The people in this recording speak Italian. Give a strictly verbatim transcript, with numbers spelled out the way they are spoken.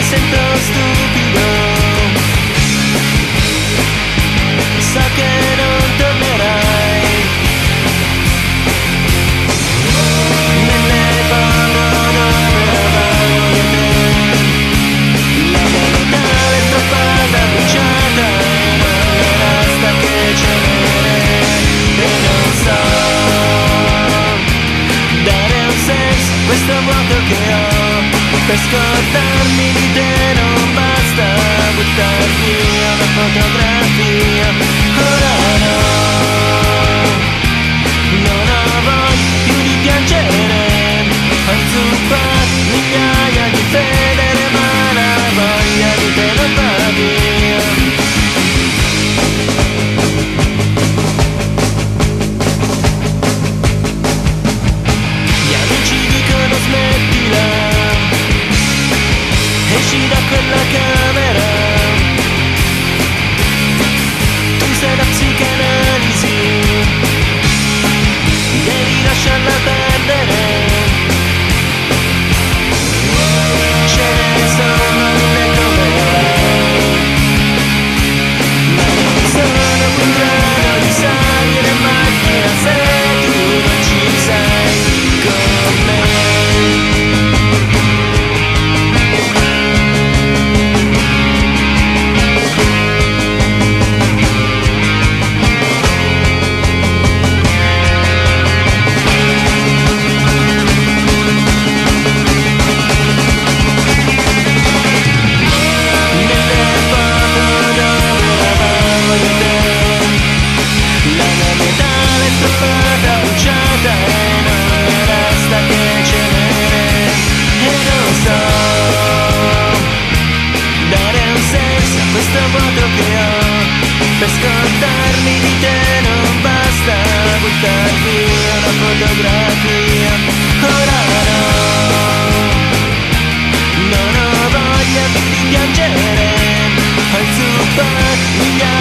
sento stupido, so che non tornerai. Nelle foto dove eravamo io e te, la mia Natale è strappata, bruciata, e non ne resta che cenere. E non so dare un senso a questo vuoto che ho, per scordarmi di te non basta buttar via una fotografia. Ora no, non ho voglia più di piangere, ho inzuppato migliaia di federe, ma la voglia di te non va via. Gli amici dicono smettila, esci da quella camera, tu sei la psicanalisi, devi lasciarla perdere. Ce ne sono mille come lei, ma non sono un grano di sangue in macchina se tu non ci sei con me. Questo vuoto che ho, per scordarmi di te non basta buttar via una fotografia. Ora no, non ho voglia più di piangere, ho inzuppato migliaia